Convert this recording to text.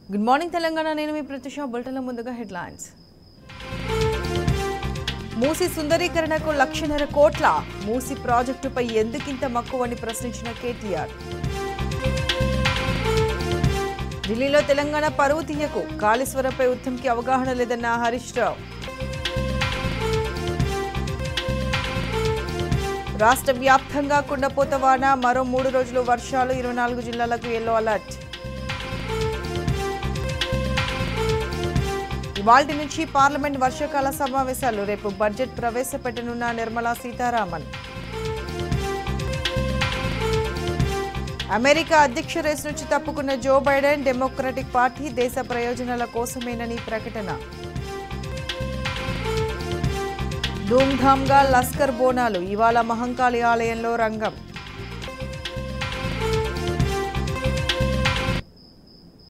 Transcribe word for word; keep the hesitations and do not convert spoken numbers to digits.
Good morning Telangana నేను మీ ప్రతిష బులెటిన్ల ముందుగా headlines. మూసి సుందరీకరణకు లక్షన్నర కోట్ల మూసి ప్రాజెక్టుపై ఎందుకింత మక్కువని ప్రశ్నించిన కేటీఆర్. ఢిల్లీలో తెలంగాణ పరువు తీయకు కాళేశ్వరంపై ఉత్తమ్కి అవగాహన లేదన్న హరీష్ రావు. రాష్ట్ర వ్యాప్తంగా కుండపోత వాన, మరో మూడు రోజులు వర్షాలు, ఇరవై నాలుగు జిల్లాలకు ఎల్లో అలర్ట్. ఇవాల్టి నుంచి పార్లమెంట్ వర్షాకాల సమావేశాలు, రేపు బడ్జెట్ ప్రవేశపెట్టనున్న నిర్మలా సీతారామన్. అమెరికా అధ్యక్ష రేసు నుంచి తప్పుకున్న జో బైడెన్, డెమోక్రటిక్ పార్టీ దేశ ప్రయోజనాల కోసమేనని ప్రకటన. ధూమ్ధామ్గా లస్కర్ బోనాలు, ఇవాళ మహంకాళి ఆలయంలో రంగం.